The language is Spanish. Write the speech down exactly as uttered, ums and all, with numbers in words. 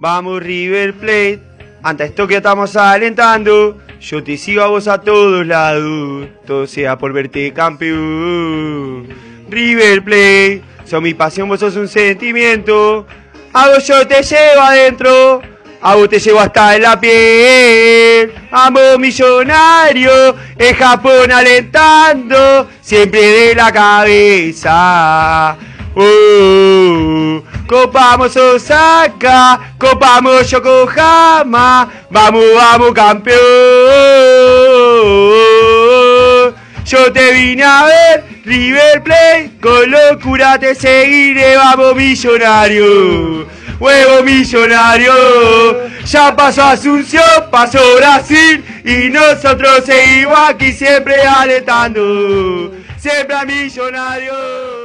Vamos River Plate, ante esto que estamos alentando, yo te sigo a vos a todos lados, todo sea por verte campeón. River Plate, son mi pasión, vos sos un sentimiento, a vos yo te llevo adentro, a vos te llevo hasta en la piel. Amo millonario, en Japón alentando, siempre de la cabeza. Oh, copamos Osaka, copamos Yokohama, vamos, vamos campeón. Yo te vine a ver, River Plate, con locura te seguiré, vamos millonario, huevo millonario. Ya pasó Asunción, pasó Brasil y nosotros seguimos aquí siempre alentando, siempre a millonario.